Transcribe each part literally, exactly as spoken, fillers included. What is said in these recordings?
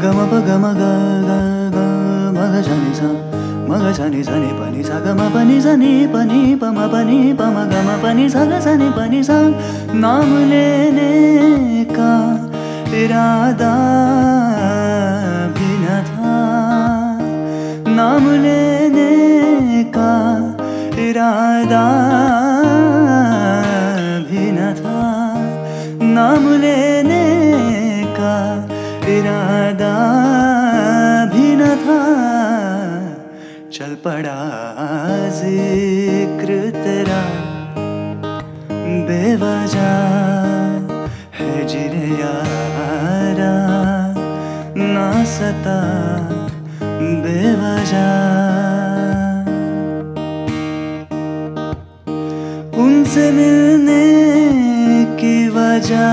गम प गम ग ग ग म ग सा नि सा म ग सा नि सा नि प नि सा ग म प नि सा नि प नि प म प नि प म ग म प नि सा ग सा नि प नि सा। नाम लेने का इरादा भी न था, नाम लेने का इरादा भी न था, नाम लेने का इरादा भी न था। चल पड़ा जिक्र तेरा बेवजह, है जिरे यारा ना सता बेवजह। उनसे मिलने की वजह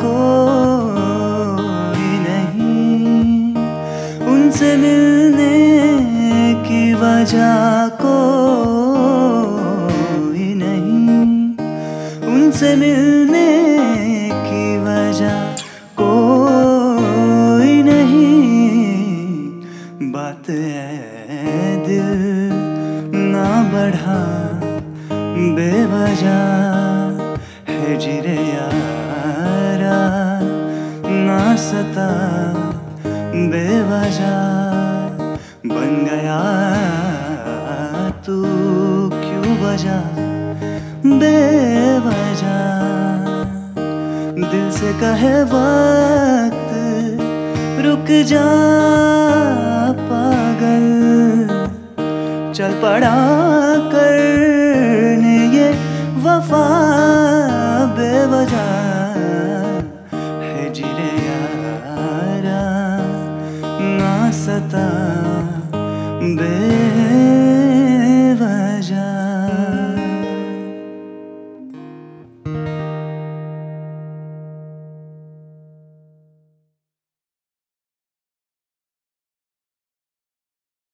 कोई नहीं, उनसे मिलने की वजह कोई नहीं, उनसे मिलने की वजह कोई नहीं। बात ऐ दिल ना बढ़ा बेवजह, है जिरे यारा ना सता बेवजह। बन गया तू क्यों वजह बेवजह, दिल से कहे वक्त रुक जा पागल, चल पड़ा करने ये वफा बेवजह, है जिरे यारा ना सता बे